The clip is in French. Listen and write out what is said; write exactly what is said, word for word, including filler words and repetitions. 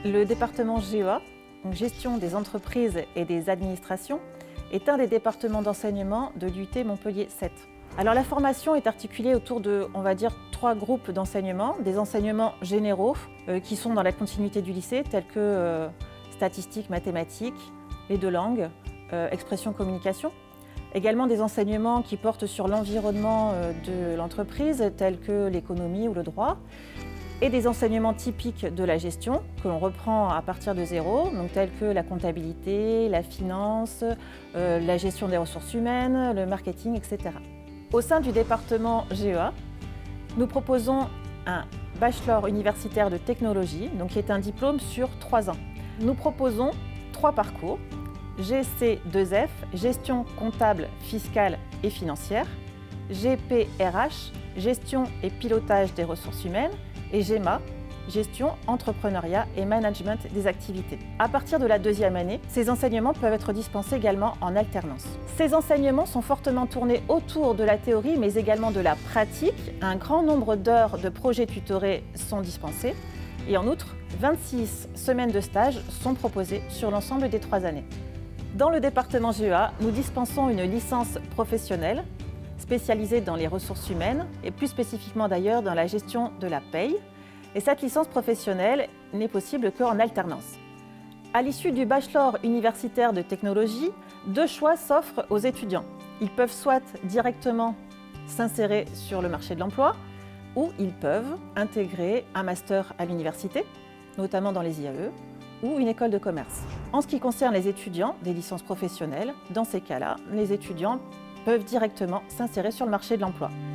Le département G E A, donc Gestion des entreprises et des administrations, est un des départements d'enseignement de l'U T Montpellier sept. Alors la formation est articulée autour de, on va dire, trois groupes d'enseignements. Des enseignements généraux euh, qui sont dans la continuité du lycée, tels que euh, statistiques, mathématiques, les deux langues, euh, expression, communication. Également des enseignements qui portent sur l'environnement euh, de l'entreprise, tels que l'économie ou le droit. Et des enseignements typiques de la gestion, que l'on reprend à partir de zéro, donc tels que la comptabilité, la finance, euh, la gestion des ressources humaines, le marketing, et cetera. Au sein du département G E A, nous proposons un bachelor universitaire de technologie, donc qui est un diplôme sur trois ans. Nous proposons trois parcours, G C deux F, gestion comptable, fiscale et financière, G P R H, gestion et pilotage des ressources humaines, et G M A, gestion, entrepreneuriat et management des activités. À partir de la deuxième année, ces enseignements peuvent être dispensés également en alternance. Ces enseignements sont fortement tournés autour de la théorie, mais également de la pratique. Un grand nombre d'heures de projets tutorés sont dispensés. Et en outre, vingt-six semaines de stage sont proposées sur l'ensemble des trois années. Dans le département G E A, nous dispensons une licence professionnelle spécialisée dans les ressources humaines et plus spécifiquement d'ailleurs dans la gestion de la paye. Et cette licence professionnelle n'est possible qu'en alternance. À l'issue du bachelor universitaire de technologie, deux choix s'offrent aux étudiants. Ils peuvent soit directement s'insérer sur le marché de l'emploi ou ils peuvent intégrer un master à l'université, notamment dans les I A E, ou une école de commerce. En ce qui concerne les étudiants des licences professionnelles, dans ces cas-là, les étudiants peuvent directement s'insérer sur le marché de l'emploi.